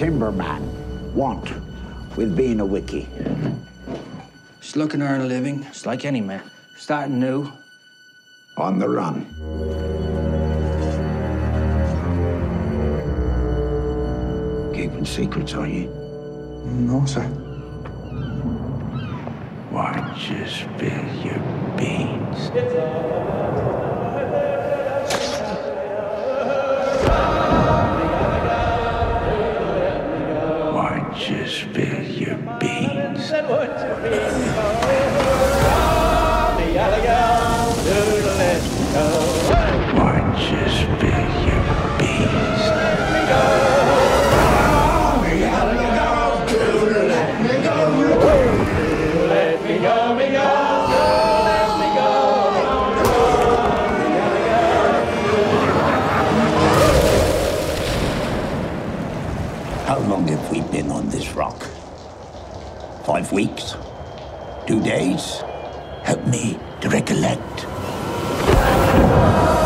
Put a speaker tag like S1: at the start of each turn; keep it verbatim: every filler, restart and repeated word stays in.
S1: timberman want with being a wiki?
S2: Just looking to earn a living, just like any man. Starting new.
S1: On the run. Keeping secrets, are you?
S2: No, sir.
S1: Why don't you spill your beans? Why don't you spill your beans? Why don't you spill your beans?
S3: How long have we been on this rock? Five weeks? Two days? Help me to recollect.